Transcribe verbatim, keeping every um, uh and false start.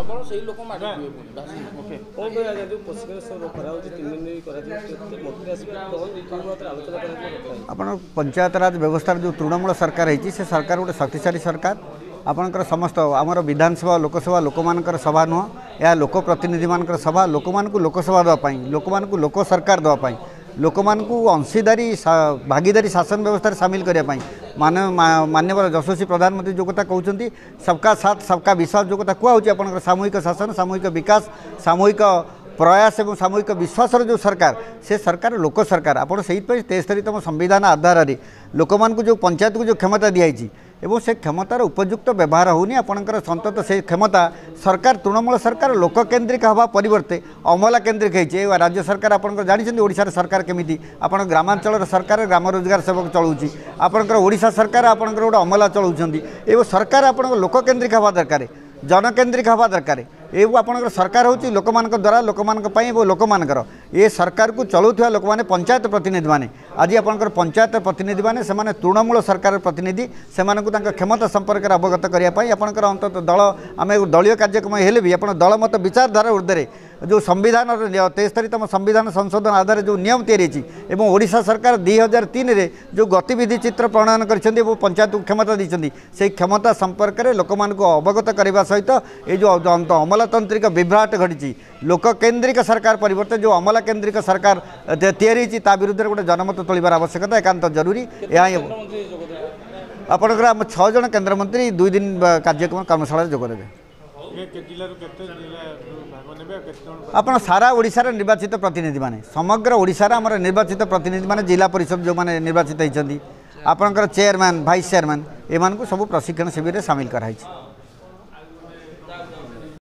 सबल से लोक मारे आप पंचायत राज व्यवस्था जो तृणमूल सरकार है से सरकार गोटे शक्तिशाली सरकार आपणकर समस्त आमर विधानसभा लोकसभा लोक मानकर सभा नुह यह लोक प्रतिनिधि मानकर सभा लोक मानक लोकसभा देवाई लोक मानक लोक सरकार देवाई लोक मानक अंशीदारी भागीदारी शासन व्यवस्था सामिल करने मान माननीय यशस्वी प्रधानमंत्री जो कथा कहते सबका साथ सबका विश्वास जो कथा कहूँ आप सामूहिक शासन सामूहिक विकास सामूहिक प्रयास और सामूहिक विश्वास जो सरकार से सरकार लोक सरकार आपड़ से तेस्तरीतम संविधान आधार में लोक मान जो पंचायत को जो क्षमता दिखाई एवं से क्षमतार उपयुक्त व्यवहार होनी आपणकर सतत से क्षमता सरकार तृणमूल सरकार लोक केन्द्रिक हवा परिवर्ते अमला केन्द्रिक है राज्य सरकार आप जानते ओडिशा सरकार केमी आप ग्रामांचल सरकार ग्राम रोजगार सेवक चलाऊँगी आपणकर ओडिशा सरकार आपणकर गोटे अमला चलाउछंती एवं सरकार आप लोक केन्द्रिक हवा दरकार जनकेन्द्रिक हवा दरकार ये आपंकर सरकार हूँ लोक मान द्वारा लोक मान लोक मानकर ये सरकार को चलाउथुवा लोक माने पंचायत प्रतिनिधि माने आज आपंकर पंचायत प्रतिनिधि माने से तृणमूल सरकार प्रतिनिधि से क्षमता संपर्क में अवगत करने आपंकर अंत दल आम दलीय कार्यक्रम हेले भी आप दल मत विचारधारा ऊर्धे जो संविधान तेस्तरीतम संविधान संशोधन आधार जो नियम तैयारी ओडिशा सरकार दुई हजार तीन में जो गतिविधि चित्र प्रणयन कर पंचायत को क्षमता देते से क्षमता संपर्क में लोक मान अवगत करने सहित ये जो अमलातांत्रिक विभ्राट घटी लोक केन्द्रिक सरकार परिवर्ते जो अमला केन्द्रिक सरकार तैयारी विरुद्ध में गोटे जनमत तोलिबार आवश्यकता एकांत जरूरी आपंकर आम छः जन केन्द्रमंत्री दुई दिन कार्यक्रम कर्मशाला जोगदेवे आप सारा ओडिशार निर्वाचित प्रतिनिधि माने समग्र ओडिशार आमर निर्वाचित प्रतिनिधि माने जिला परिषद जो माने निर्वाचित होती आपंकर चेयरमैन भाइस चेयरमैन एमान को सब प्रशिक्षण शिविर में सामिल कराई।